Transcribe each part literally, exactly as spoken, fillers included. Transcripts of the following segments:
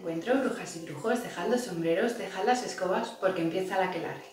encuentro, brujas y brujos, dejad los sombreros, dejad las escobas, porque empieza la aquelarre.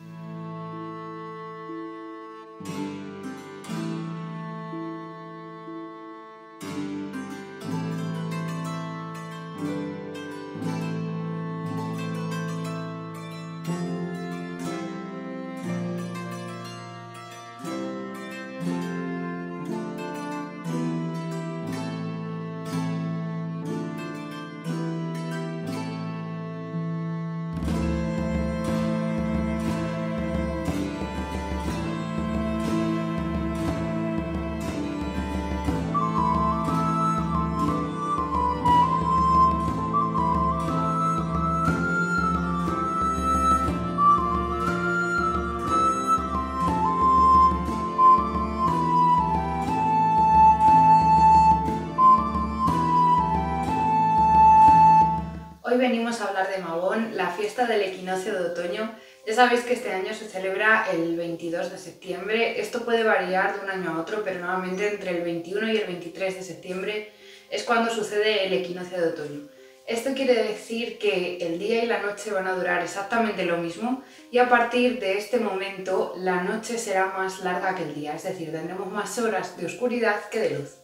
Hoy venimos a hablar de Mabón, la fiesta del equinoccio de otoño. Ya sabéis que este año se celebra el veintidós de septiembre. Esto puede variar de un año a otro, pero normalmente entre el veintiuno y el veintitrés de septiembre es cuando sucede el equinoccio de otoño. Esto quiere decir que el día y la noche van a durar exactamente lo mismo y a partir de este momento la noche será más larga que el día, es decir, tendremos más horas de oscuridad que de luz.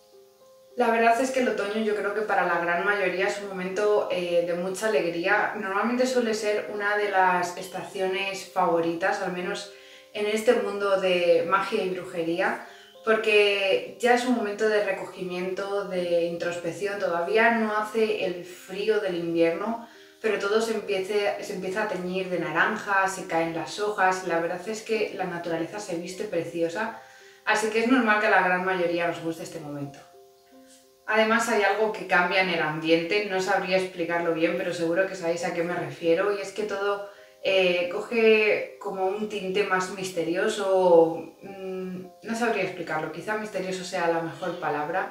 La verdad es que el otoño yo creo que para la gran mayoría es un momento eh, de mucha alegría. Normalmente suele ser una de las estaciones favoritas, al menos en este mundo de magia y brujería, porque ya es un momento de recogimiento, de introspección. Todavía no hace el frío del invierno, pero todo se, empiece, se empieza a teñir de naranja, se caen las hojas. La verdad es que la naturaleza se viste preciosa, así que es normal que a la gran mayoría nos guste este momento. Además hay algo que cambia en el ambiente, no sabría explicarlo bien, pero seguro que sabéis a qué me refiero, y es que todo eh, coge como un tinte más misterioso, mmm, no sabría explicarlo, quizá misterioso sea la mejor palabra,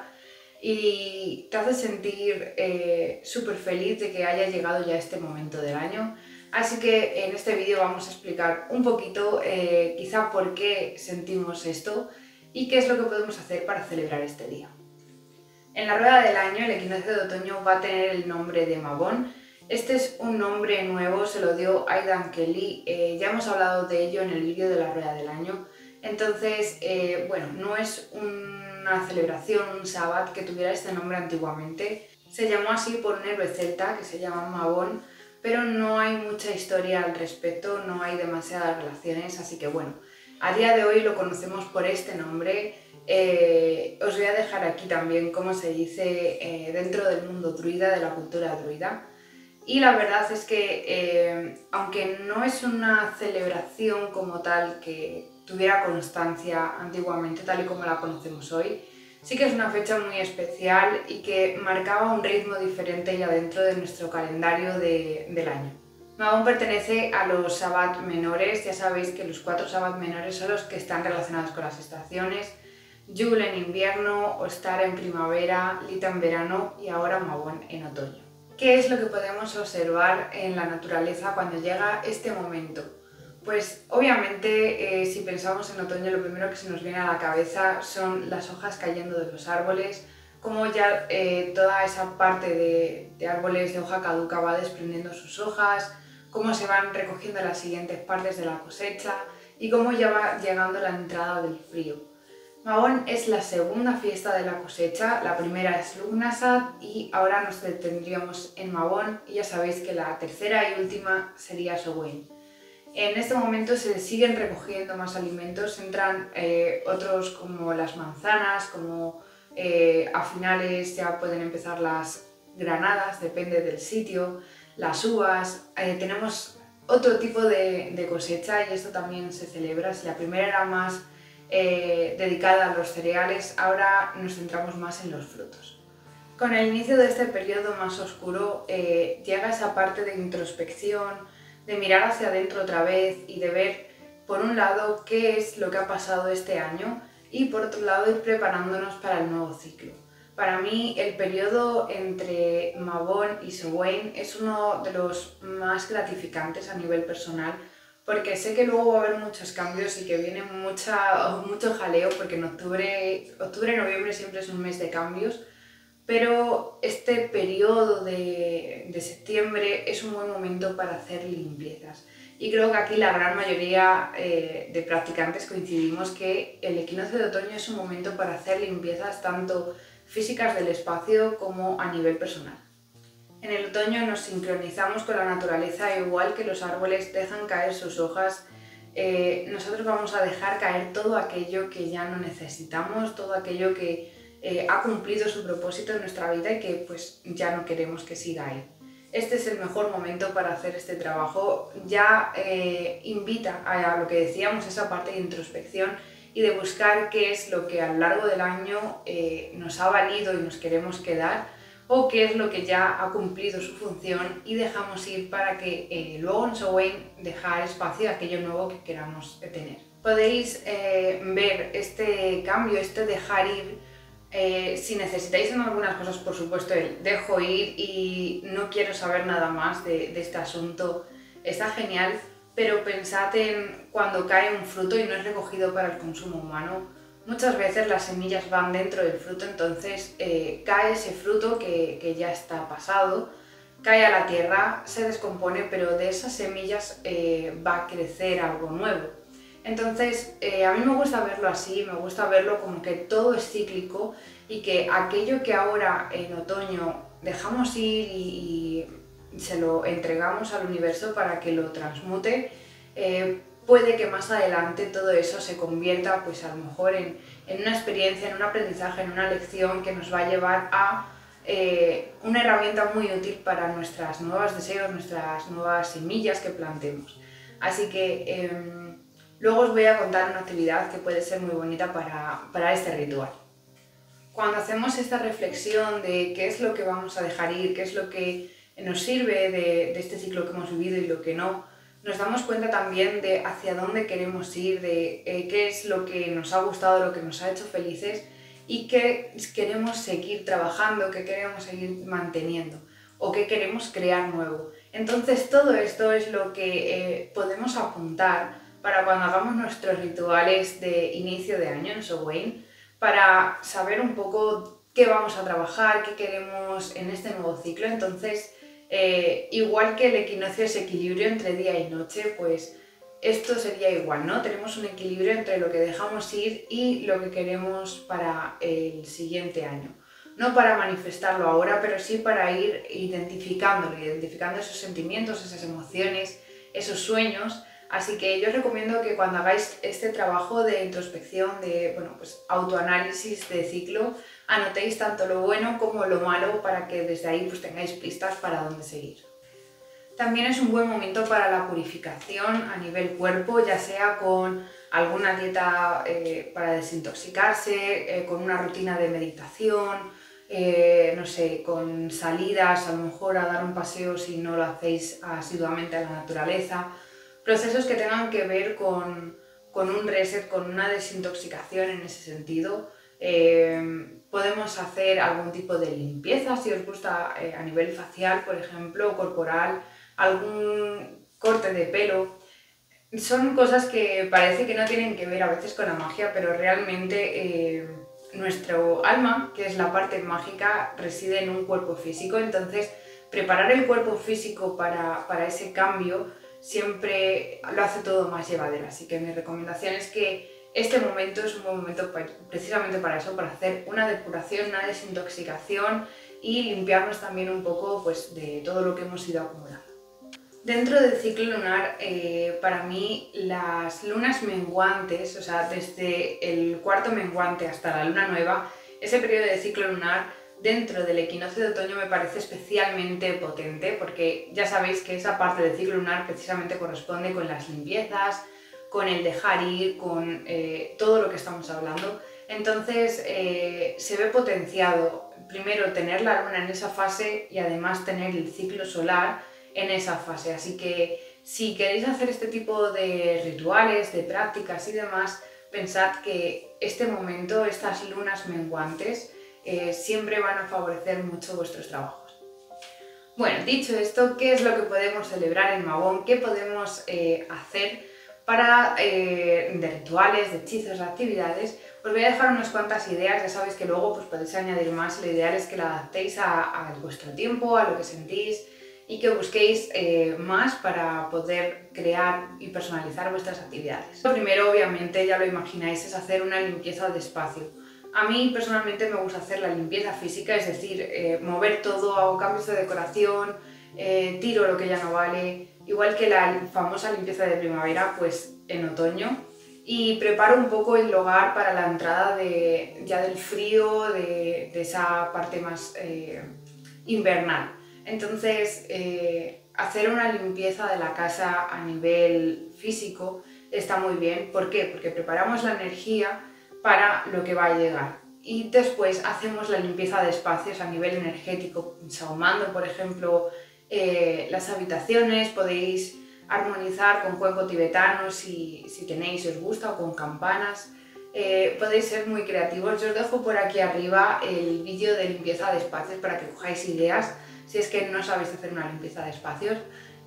y te hace sentir eh, súper feliz de que haya llegado ya este momento del año. Así que en este vídeo vamos a explicar un poquito eh, quizá por qué sentimos esto y qué es lo que podemos hacer para celebrar este día. En la rueda del año, el equinoccio de otoño va a tener el nombre de Mabón. Este es un nombre nuevo, se lo dio Aidan Kelly, eh, ya hemos hablado de ello en el vídeo de la rueda del año. Entonces, eh, bueno, no es una celebración, un sabbat que tuviera este nombre antiguamente. Se llamó así por un héroe celta que se llama Mabón, pero no hay mucha historia al respecto, no hay demasiadas relaciones, así que bueno, a día de hoy lo conocemos por este nombre. Eh, os voy a dejar aquí también cómo se dice eh, dentro del mundo druida, de la cultura druida. Y la verdad es que, eh, aunque no es una celebración como tal que tuviera constancia antiguamente, tal y como la conocemos hoy, sí que es una fecha muy especial y que marcaba un ritmo diferente ya dentro de nuestro calendario de, del año. Mabón pertenece a los sabbat menores. Ya sabéis que los cuatro sabbat menores son los que están relacionados con las estaciones: Yule en invierno, Ostar en primavera, Lita en verano y ahora Mabón en otoño. ¿Qué es lo que podemos observar en la naturaleza cuando llega este momento? Pues obviamente eh, si pensamos en otoño, lo primero que se nos viene a la cabeza son las hojas cayendo de los árboles, como ya eh, toda esa parte de, de árboles de hoja caduca va desprendiendo sus hojas, cómo se van recogiendo las siguientes partes de la cosecha y cómo ya va llegando la entrada del frío. Mabón es la segunda fiesta de la cosecha, la primera es Lugnasad y ahora nos detendríamos en Mabón, y ya sabéis que la tercera y última sería Samhain. En este momento se siguen recogiendo más alimentos, entran eh, otros como las manzanas, como eh, a finales ya pueden empezar las granadas, depende del sitio, las uvas, eh, tenemos otro tipo de, de cosecha y esto también se celebra. Si la primera era más eh, dedicada a los cereales, ahora nos centramos más en los frutos. Con el inicio de este periodo más oscuro eh, llega esa parte de introspección, de mirar hacia adentro otra vez y de ver, por un lado, qué es lo que ha pasado este año y por otro lado ir preparándonos para el nuevo ciclo. Para mí el periodo entre Mabón y Samhain es uno de los más gratificantes a nivel personal, porque sé que luego va a haber muchos cambios y que viene mucha, mucho jaleo, porque en octubre, octubre-noviembre siempre es un mes de cambios, pero este periodo de, de septiembre es un buen momento para hacer limpiezas. Y creo que aquí la gran mayoría eh, de practicantes coincidimos que el equinoccio de otoño es un momento para hacer limpiezas tanto físicas del espacio como a nivel personal. En el otoño nos sincronizamos con la naturaleza, igual que los árboles dejan caer sus hojas. Eh, nosotros vamos a dejar caer todo aquello que ya no necesitamos, todo aquello que eh, ha cumplido su propósito en nuestra vida y que pues ya no queremos que siga ahí. Este es el mejor momento para hacer este trabajo. Ya eh, invita a lo que decíamos, esa parte de introspección y de buscar qué es lo que a lo largo del año eh, nos ha valido y nos queremos quedar, o qué es lo que ya ha cumplido su función y dejamos ir para que eh, luego en Samhain dejar espacio a aquello nuevo que queramos tener. Podéis eh, ver este cambio, este dejar ir. Eh, si necesitáis en algunas cosas, por supuesto, el dejo ir y no quiero saber nada más de, de este asunto, está genial, pero pensad en cuando cae un fruto y no es recogido para el consumo humano. Muchas veces las semillas van dentro del fruto, entonces eh, cae ese fruto que, que ya está pasado, cae a la tierra, se descompone, pero de esas semillas eh, va a crecer algo nuevo. Entonces, eh, a mí me gusta verlo así, me gusta verlo como que todo es cíclico y que aquello que ahora en otoño dejamos ir y, y se lo entregamos al universo para que lo transmute, eh, puede que más adelante todo eso se convierta pues a lo mejor en, en una experiencia, en un aprendizaje, en una lección que nos va a llevar a eh, una herramienta muy útil para nuestros nuevos deseos, nuestras nuevas semillas que plantemos. Así que eh, luego os voy a contar una actividad que puede ser muy bonita para, para este ritual. Cuando hacemos esta reflexión de qué es lo que vamos a dejar ir, qué es lo que nos sirve de, de este ciclo que hemos vivido y lo que no, nos damos cuenta también de hacia dónde queremos ir, de eh, qué es lo que nos ha gustado, lo que nos ha hecho felices y qué queremos seguir trabajando, qué queremos seguir manteniendo o qué queremos crear nuevo. Entonces todo esto es lo que eh, podemos apuntar para cuando hagamos nuestros rituales de inicio de año en Samhain, para saber un poco qué vamos a trabajar, qué queremos en este nuevo ciclo. Entonces, eh, igual que el equinoccio es equilibrio entre día y noche, pues esto sería igual, ¿no? Tenemos un equilibrio entre lo que dejamos ir y lo que queremos para el siguiente año. No para manifestarlo ahora, pero sí para ir identificándolo, identificando esos sentimientos, esas emociones, esos sueños. Así que yo os recomiendo que cuando hagáis este trabajo de introspección, de bueno, pues autoanálisis de ciclo, anotéis tanto lo bueno como lo malo para que desde ahí pues tengáis pistas para dónde seguir. También es un buen momento para la purificación a nivel cuerpo, ya sea con alguna dieta eh, para desintoxicarse, eh, con una rutina de meditación, eh, no sé, con salidas, a lo mejor a dar un paseo si no lo hacéis asiduamente a la naturaleza. Procesos que tengan que ver con, con un reset, con una desintoxicación en ese sentido. Eh, podemos hacer algún tipo de limpieza, si os gusta, eh, a nivel facial, por ejemplo, corporal, algún corte de pelo. Son cosas que parece que no tienen que ver a veces con la magia, pero realmente eh, nuestro alma, que es la parte mágica, reside en un cuerpo físico. Entonces, preparar el cuerpo físico para, para ese cambio siempre lo hace todo más llevadero. Así que mi recomendación es que este momento es un buen momento precisamente para eso, para hacer una depuración, una desintoxicación y limpiarnos también un poco pues, de todo lo que hemos ido acumulando. Dentro del ciclo lunar, eh, para mí las lunas menguantes, o sea, desde el cuarto menguante hasta la luna nueva, ese periodo de ciclo lunar dentro del equinoccio de otoño me parece especialmente potente, porque ya sabéis que esa parte del ciclo lunar precisamente corresponde con las limpiezas, con el dejar ir, con eh, todo lo que estamos hablando. Entonces eh, se ve potenciado primero tener la luna en esa fase y además tener el ciclo solar en esa fase. Así que si queréis hacer este tipo de rituales, de prácticas y demás, pensad que este momento, estas lunas menguantes, eh, siempre van a favorecer mucho vuestros trabajos. Bueno, dicho esto, ¿qué es lo que podemos celebrar en Mabón? ¿Qué podemos eh, hacer para, eh, de rituales, de hechizos, de actividades? Os voy a dejar unas cuantas ideas, ya sabéis que luego pues, podéis añadir más, lo ideal es que la adaptéis a, a vuestro tiempo, a lo que sentís y que busquéis eh, más para poder crear y personalizar vuestras actividades. Lo primero, obviamente, ya lo imagináis, es hacer una limpieza de espacio. A mí personalmente me gusta hacer la limpieza física, es decir, eh, mover todo, hago cambios de decoración, eh, tiro lo que ya no vale, igual que la famosa limpieza de primavera, pues en otoño. Y preparo un poco el hogar para la entrada de, ya del frío, de, de esa parte más eh, invernal. Entonces, eh, hacer una limpieza de la casa a nivel físico está muy bien. ¿Por qué? Porque preparamos la energía para lo que va a llegar. Y después hacemos la limpieza de espacios a nivel energético, sahumando, por ejemplo, eh, las habitaciones. Podéis armonizar con cuenco tibetano si, si tenéis, si os gusta, o con campanas. Eh, podéis ser muy creativos. Yo os dejo por aquí arriba el vídeo de limpieza de espacios para que cojáis ideas si es que no sabéis hacer una limpieza de espacios.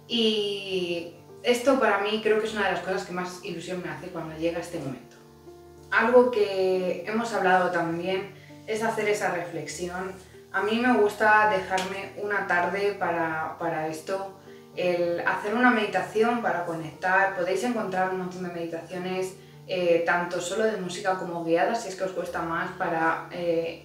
Y esto para mí creo que es una de las cosas que más ilusión me hace cuando llega este momento. Algo que hemos hablado también es hacer esa reflexión. A mí me gusta dejarme una tarde para, para esto, el hacer una meditación para conectar. Podéis encontrar un montón de meditaciones, eh, tanto solo de música como guiadas, si es que os cuesta más, para eh,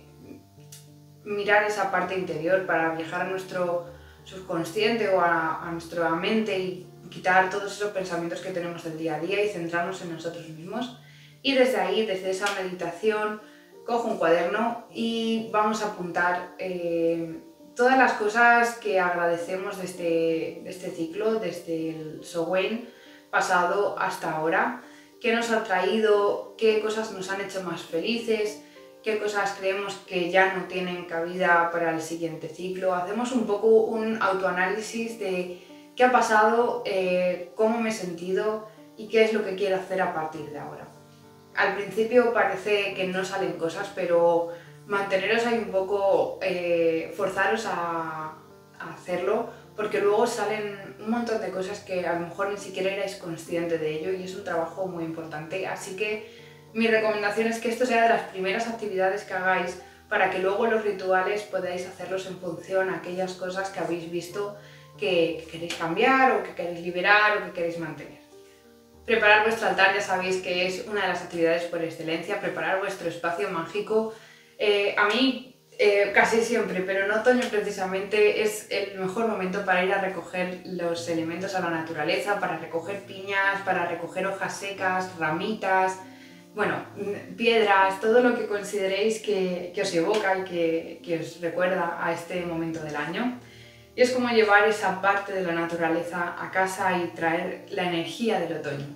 mirar esa parte interior, para viajar a nuestro subconsciente o a, a nuestra mente y quitar todos esos pensamientos que tenemos del día a día y centrarnos en nosotros mismos. Y desde ahí, desde esa meditación, cojo un cuaderno y vamos a apuntar eh, todas las cosas que agradecemos de este, de este ciclo, desde el Samhain pasado hasta ahora, qué nos ha traído, qué cosas nos han hecho más felices, qué cosas creemos que ya no tienen cabida para el siguiente ciclo. Hacemos un poco un autoanálisis de qué ha pasado, eh, cómo me he sentido y qué es lo que quiero hacer a partir de ahora. Al principio parece que no salen cosas, pero manteneros ahí un poco, eh, forzaros a, a hacerlo, porque luego salen un montón de cosas que a lo mejor ni siquiera erais consciente de ello y es un trabajo muy importante. Así que mi recomendación es que esto sea de las primeras actividades que hagáis para que luego los rituales podáis hacerlos en función a aquellas cosas que habéis visto que, que queréis cambiar o que queréis liberar o que queréis mantener. Preparar vuestro altar ya sabéis que es una de las actividades por excelencia, preparar vuestro espacio mágico. Eh, a mí eh, casi siempre, pero en otoño precisamente, es el mejor momento para ir a recoger los elementos a la naturaleza, para recoger piñas, para recoger hojas secas, ramitas, bueno, piedras, todo lo que consideréis que, que os evoca y que, que os recuerda a este momento del año. Y es como llevar esa parte de la naturaleza a casa y traer la energía del otoño.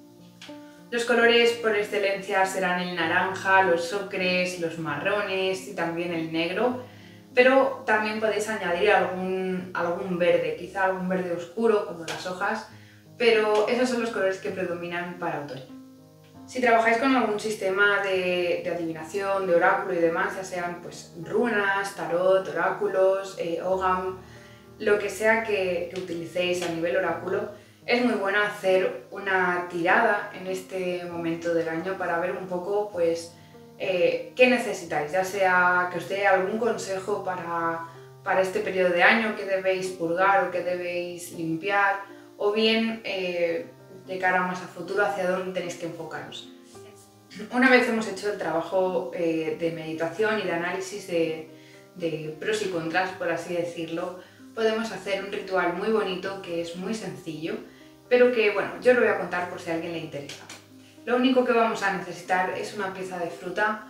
Los colores por excelencia serán el naranja, los ocres, los marrones y también el negro, pero también podéis añadir algún, algún verde, quizá algún verde oscuro como las hojas, pero esos son los colores que predominan para otoño. Si trabajáis con algún sistema de, de adivinación, de oráculo y demás, ya sean pues runas, tarot, oráculos, eh, Ogham, lo que sea que, que utilicéis a nivel oráculo, es muy bueno hacer una tirada en este momento del año para ver un poco pues, eh, qué necesitáis, ya sea que os dé algún consejo para, para este periodo de año, qué debéis purgar o qué debéis limpiar, o bien eh, de cara más a futuro hacia dónde tenéis que enfocaros. Una vez hemos hecho el trabajo eh, de meditación y de análisis de, de pros y contras, por así decirlo, podemos hacer un ritual muy bonito que es muy sencillo, pero que, bueno, yo lo voy a contar por si a alguien le interesa. Lo único que vamos a necesitar es una pieza de fruta.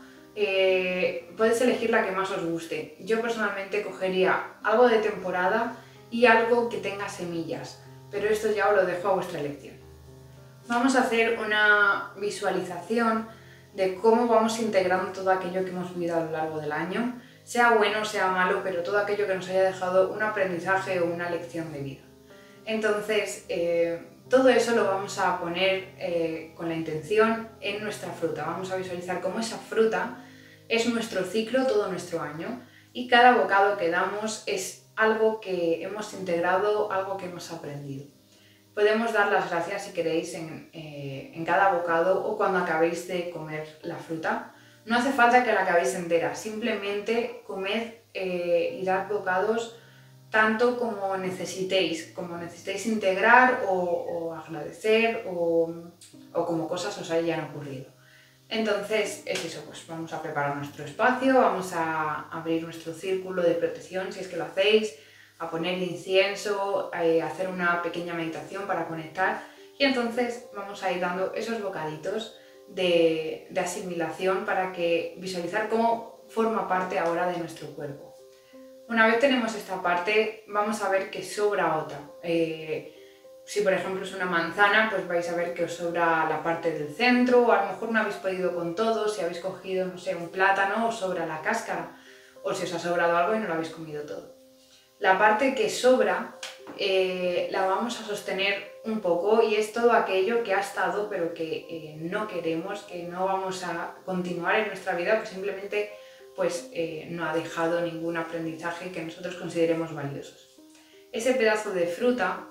Eh, podéis elegir la que más os guste. Yo personalmente cogería algo de temporada y algo que tenga semillas, pero esto ya os lo dejo a vuestra elección. Vamos a hacer una visualización de cómo vamos integrando todo aquello que hemos vivido a lo largo del año, sea bueno o sea malo, pero todo aquello que nos haya dejado un aprendizaje o una lección de vida. Entonces, eh, todo eso lo vamos a poner eh, con la intención en nuestra fruta. Vamos a visualizar cómo esa fruta es nuestro ciclo, todo nuestro año, y cada bocado que damos es algo que hemos integrado, algo que hemos aprendido. Podemos dar las gracias si queréis en, eh, en cada bocado o cuando acabéis de comer la fruta. No hace falta que la acabéis entera, simplemente comed eh, y dad bocados tanto como necesitéis, como necesitéis integrar o, o agradecer o, o como cosas os hayan ocurrido. Entonces es eso, pues vamos a preparar nuestro espacio, vamos a abrir nuestro círculo de protección si es que lo hacéis, a poner incienso, a hacer una pequeña meditación para conectar y entonces vamos a ir dando esos bocaditos de, de asimilación para que visualizar cómo forma parte ahora de nuestro cuerpo. Una vez tenemos esta parte, vamos a ver que sobra otra. Eh, si por ejemplo es una manzana, pues vais a ver que os sobra la parte del centro, o a lo mejor no habéis podido con todo, si habéis cogido, no sé, un plátano, os sobra la cáscara, o si os ha sobrado algo y no lo habéis comido todo. La parte que sobra eh, la vamos a sostener un poco y es todo aquello que ha estado pero que eh, no queremos, que no vamos a continuar en nuestra vida, que simplemente pues, eh, no ha dejado ningún aprendizaje que nosotros consideremos valiosos. Ese pedazo de fruta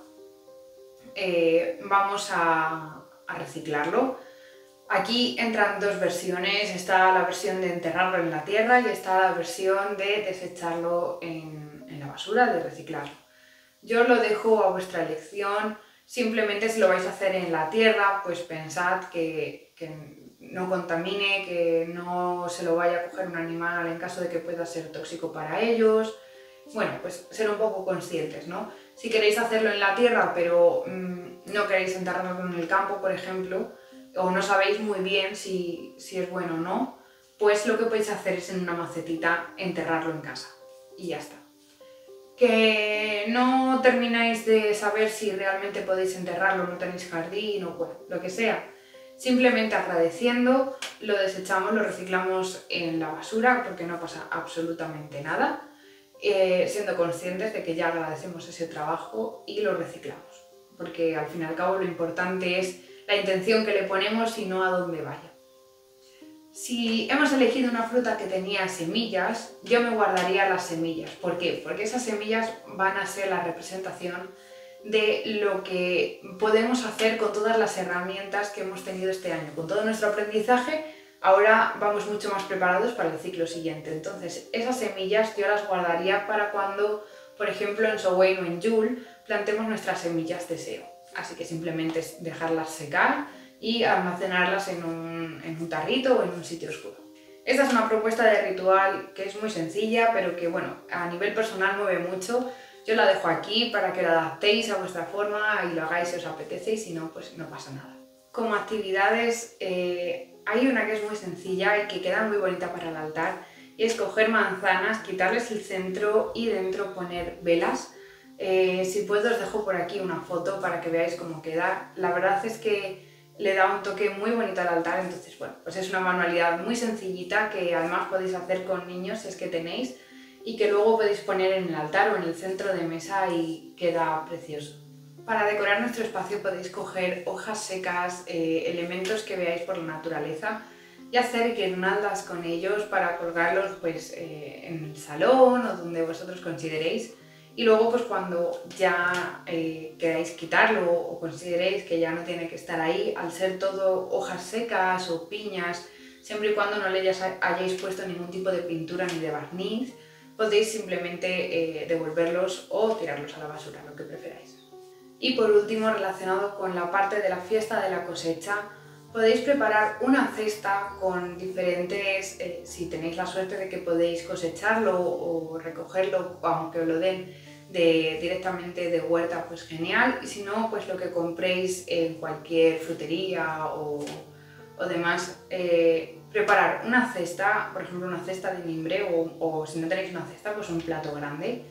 eh, vamos a, a reciclarlo. Aquí entran dos versiones, está la versión de enterrarlo en la tierra y está la versión de desecharlo en, en la basura, de reciclarlo. Yo os lo dejo a vuestra elección, simplemente si lo vais a hacer en la tierra, pues pensad que, que no contamine, que no se lo vaya a coger un animal en caso de que pueda ser tóxico para ellos. Bueno, pues ser un poco conscientes, ¿no? Si queréis hacerlo en la tierra, pero mmm, no queréis enterrarlo en el campo, por ejemplo, o no sabéis muy bien si, si es bueno o no, pues lo que podéis hacer es en una macetita enterrarlo en casa y ya está. Que no termináis de saber si realmente podéis enterrarlo, no tenéis jardín o bueno, lo que sea. Simplemente agradeciendo, lo desechamos, lo reciclamos en la basura porque no pasa absolutamente nada, eh, siendo conscientes de que ya agradecemos ese trabajo y lo reciclamos. Porque al fin y al cabo lo importante es la intención que le ponemos y no a dónde vaya. Si hemos elegido una fruta que tenía semillas, yo me guardaría las semillas. ¿Por qué? Porque esas semillas van a ser la representación de lo que podemos hacer con todas las herramientas que hemos tenido este año. Con todo nuestro aprendizaje, ahora vamos mucho más preparados para el ciclo siguiente. Entonces, esas semillas yo las guardaría para cuando, por ejemplo, en Samhain o en Yule, plantemos nuestras semillas de S E O. Así que simplemente es dejarlas secar y almacenarlas en un, en un tarrito o en un sitio oscuro. Esta es una propuesta de ritual que es muy sencilla, pero que bueno, a nivel personal mueve mucho. Yo la dejo aquí para que la adaptéis a vuestra forma y lo hagáis si os apetece y si no, pues no pasa nada. Como actividades, eh, hay una que es muy sencilla y que queda muy bonita para el altar y es coger manzanas, quitarles el centro y dentro poner velas. Eh, si puedo os dejo por aquí una foto para que veáis cómo queda. La verdad es que le da un toque muy bonito al altar, entonces bueno, pues es una manualidad muy sencillita que además podéis hacer con niños si es que tenéis y que luego podéis poner en el altar o en el centro de mesa y queda precioso. Para decorar nuestro espacio podéis coger hojas secas, eh, elementos que veáis por la naturaleza y hacer guirnaldas con ellos para colgarlos pues, eh, en el salón o donde vosotros consideréis. Y luego pues cuando ya eh, queráis quitarlo o consideréis que ya no tiene que estar ahí, al ser todo hojas secas o piñas, siempre y cuando no le hayáis puesto ningún tipo de pintura ni de barniz, podéis simplemente eh, devolverlos o tirarlos a la basura, lo que preferáis. Y por último, relacionado con la parte de la fiesta de la cosecha, podéis preparar una cesta con diferentes, eh, si tenéis la suerte de que podéis cosecharlo o recogerlo, aunque os lo den de, directamente de huerta, pues genial, y si no, pues lo que compréis en cualquier frutería o, o demás, eh, preparar una cesta, por ejemplo una cesta de mimbre o, o si no tenéis una cesta, pues un plato grande,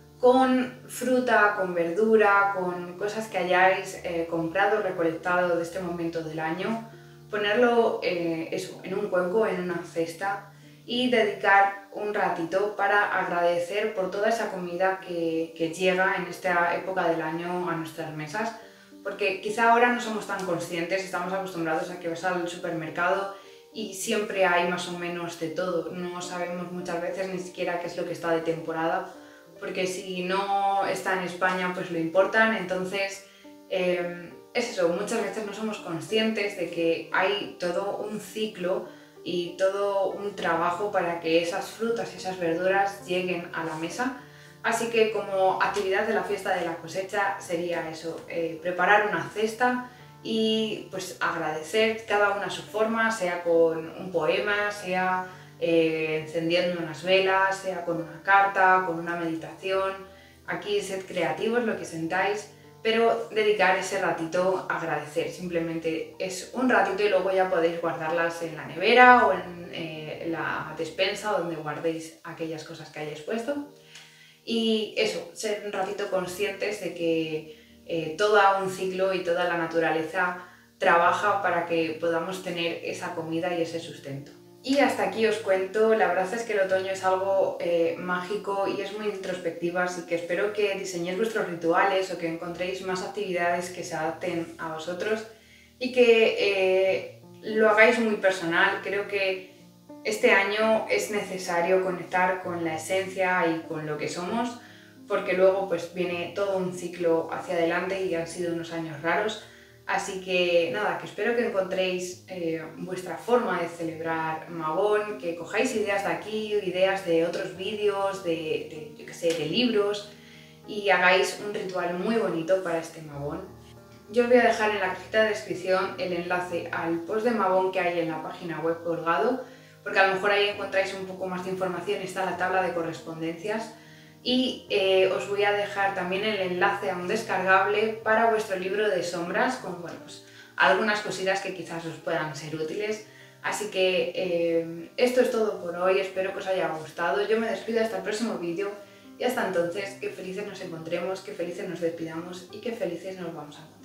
con fruta, con verdura, con cosas que hayáis eh, comprado, recolectado de este momento del año, ponerlo eh, eso, en un cuenco, en una cesta y dedicar un ratito para agradecer por toda esa comida que, que llega en esta época del año a nuestras mesas, porque quizá ahora no somos tan conscientes, estamos acostumbrados a que vas al supermercado y siempre hay más o menos de todo, no sabemos muchas veces ni siquiera qué es lo que está de temporada, porque si no está en España pues lo importan, entonces eh, es eso, muchas veces no somos conscientes de que hay todo un ciclo y todo un trabajo para que esas frutas y esas verduras lleguen a la mesa. Así que como actividad de la fiesta de la cosecha sería eso, eh, preparar una cesta y pues agradecer cada una a su forma, sea con un poema, sea eh, encendiendo unas velas, sea con una carta, con una meditación. Aquí sed creativos, lo que sentáis, pero dedicar ese ratito a agradecer. Simplemente es un ratito y luego ya podéis guardarlas en la nevera o en eh, la despensa donde guardéis aquellas cosas que hayáis puesto. Y eso, ser un ratito conscientes de que eh, todo un ciclo y toda la naturaleza trabaja para que podamos tener esa comida y ese sustento. Y hasta aquí os cuento, la verdad es que el otoño es algo eh, mágico y es muy introspectivo, así que espero que diseñéis vuestros rituales o que encontréis más actividades que se adapten a vosotros y que eh, lo hagáis muy personal. Creo que este año es necesario conectar con la esencia y con lo que somos, porque luego pues viene todo un ciclo hacia adelante y han sido unos años raros. Así que nada, que espero que encontréis eh, vuestra forma de celebrar Mabón, que cojáis ideas de aquí, ideas de otros vídeos, de, de, yo qué sé, de libros y hagáis un ritual muy bonito para este Mabón. Yo os voy a dejar en la cajita de descripción el enlace al post de Mabón que hay en la página web colgado, porque a lo mejor ahí encontráis un poco más de información, está la tabla de correspondencias. Y eh, os voy a dejar también el enlace a un descargable para vuestro libro de sombras con bueno, pues, algunas cositas que quizás os puedan ser útiles. Así que eh, esto es todo por hoy, espero que os haya gustado. Yo me despido hasta el próximo vídeo y hasta entonces que felices nos encontremos, que felices nos despidamos y que felices nos vamos a encontrar.